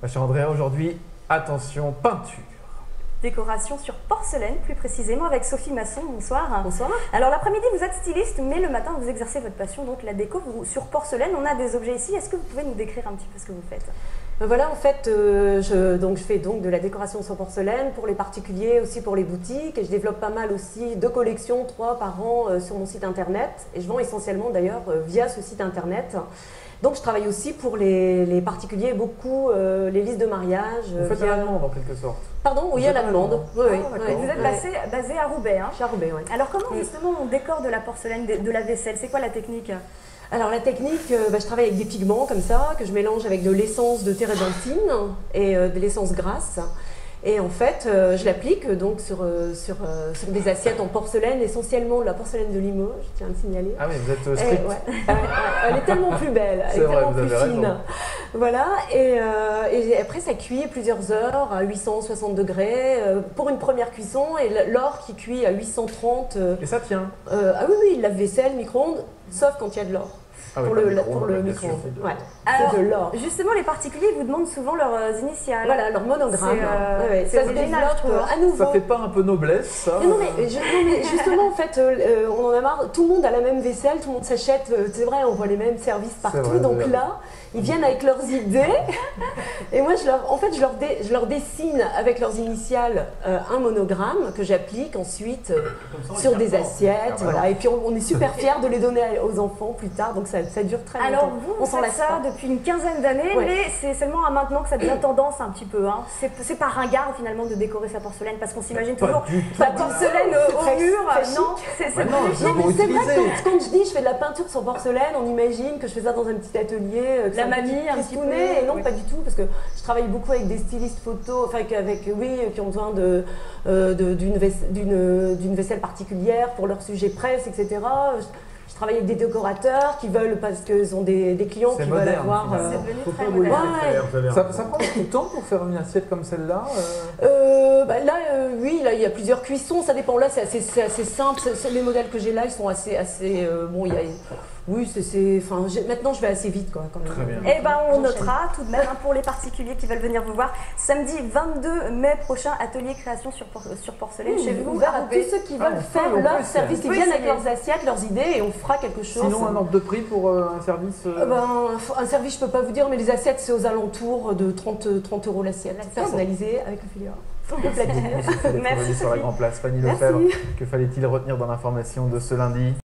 Ma chère Andrea, aujourd'hui, attention, peinture. Décoration sur porcelaine, plus précisément avec Sophie Masson. Bonsoir. Bonsoir. Alors l'après-midi, vous êtes styliste, mais le matin, vous exercez votre passion, donc la déco sur porcelaine. On a des objets ici. Est-ce que vous pouvez nous décrire un petit peu ce que vous faites? Voilà, en fait, je fais donc de la décoration sur porcelaine pour les particuliers, aussi pour les boutiques. Et je développe pas mal aussi de collections, 3 par an sur mon site internet. Et je vends essentiellement d'ailleurs via ce site internet. Donc je travaille aussi pour les particuliers, beaucoup les listes de mariage. Vous faites à la demande en quelque sorte. Pardon, oui, à la demande. Oui, oui. Et vous êtes basé à Roubaix. Hein. Je suis à Roubaix, oui. Alors comment justement on décore de la porcelaine, de la vaisselle? C'est quoi la technique? Alors la technique, je travaille avec des pigments comme ça, que je mélange avec de l'essence de térébenthine et de l'essence grasse. Et en fait, je l'applique donc sur des assiettes en porcelaine, essentiellement de la porcelaine de Limoges, je tiens à le signaler. Ah oui, vous êtes strict. Elle est tellement plus belle, elle est vrai, tellement vous plus avez fine. raison. Voilà, et après ça cuit plusieurs heures à 860 degrés pour une première cuisson, et l'or qui cuit à 830. Et ça tient. Ah oui, oui, lave-vaisselle, micro-ondes, sauf quand il y a de l'or. Ah oui, pour pas le micro-ondes, bien sûr. micro-ondes. Ouais. Alors, C'est de l'or. justement, les particuliers vous demandent souvent leurs initiales. Voilà, leur monogramme. C'est Ça se original, je développe trouve. à nouveau. Ça fait pas un peu noblesse, ça? Non, mais justement, en fait, on en a marre. Tout le monde a la même vaisselle, tout le monde s'achète. C'est vrai, on voit les mêmes services partout. Vrai, donc là, ils viennent avec leurs idées. Et moi, je leur dessine avec leurs initiales un monogramme que j'applique ensuite sur des assiettes. Voilà. Et puis, on est super fiers de les donner aux enfants plus tard. Donc, ça dure très longtemps. Alors vous s'en faites lasse ça pas. depuis une quinzaine d'années, Ouais. mais c'est seulement à maintenant que ça devient tendance un petit peu. Hein. C'est pas ringard finalement de décorer sa porcelaine, parce qu'on s'imagine Pas toujours du tout. la porcelaine C'est au très- mur. très Non, chic. c'est Ouais, non, devenu je Non, mais pour c'est vrai utiliser. que quand je dis je fais de la peinture sur porcelaine, on imagine que je fais ça dans un petit atelier, que La c'est mamie, un petit tristounet, peu, et non, oui. pas du tout, parce que je travaille beaucoup avec des stylistes photos, enfin qui ont besoin d'une vaisselle particulière pour leur sujet presse, etc. Je travaille avec des décorateurs qui veulent, parce qu'ils ont des clients C'est qui veulent moderne, avoir. finalement. C'est devenu Faut très pas vous laisser moderne. faire. Ça prend beaucoup de temps pour faire une assiette comme celle-là? Oui, là il y a plusieurs cuissons, ça dépend. Là c'est assez simple. Les modèles que j'ai là, ils sont assez bon. Oui, maintenant je vais assez vite quoi. Quand même. Très bien. Eh ben, on J'enchaîne. notera tout de même hein, pour les particuliers qui veulent venir vous voir. Samedi 22 mai prochain, atelier création sur porcelaine chez vous. Ouvert à à Roubaix. tous ceux qui Ah, veulent faire on leur peut service, essayer. ils viennent avec leurs assiettes, leurs idées, et on fera quelque chose. Sinon, un ordre de prix pour un service Un service, je peux pas vous dire, mais les assiettes, c'est aux alentours de 30 € l'assiette, personnalisée avec le filière. Merci. sur la Grand Place. Fanny Merci. Lefebvre, que fallait-il retenir dans l'information de ce lundi?